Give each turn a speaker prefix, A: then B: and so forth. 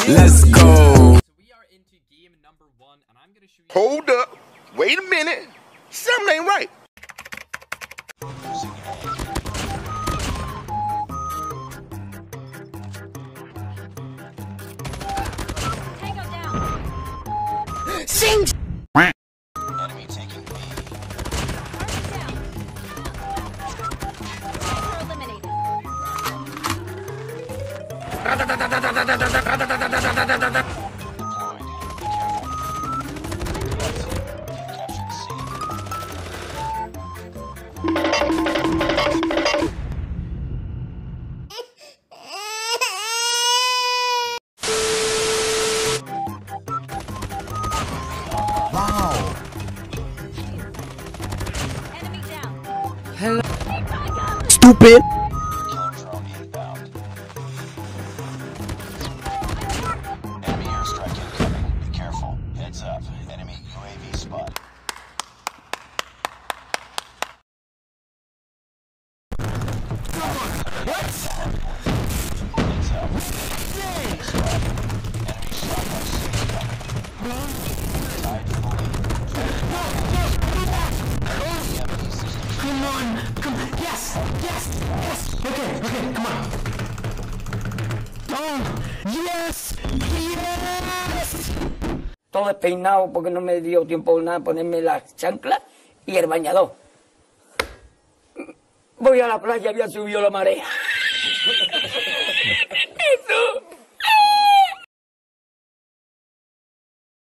A: Let's go.
B: So we are into game number 1, and I'm gonna show you.
C: Hold up. Wait a minute. Something ain't right.
D: Tango down.
C: Sing.
E: Enemy taking B.
D: Target down. Sniper eliminated.
E: Deployed. Be careful. Captured C.
A: Wow.
D: Enemy down.
A: Hello.
D: Backup.
A: Stupid.
E: Killer drone inbound. Enemy airstrike incoming. Be careful. Heads up. Enemy UAV spotted.
A: What?
E: Heads up. Enemy spotted. Enemy shotgun C incoming. Tied fully. EMP systems.
A: Come on. Come on. Yes. Yes. Yes. Okay. Okay. Come on. Oh. Yes. Yes.
F: Todo despeinado porque no me dio tiempo nada ponerme la chancla y el bañador. Voy a la playa, había subido la marea. Eso.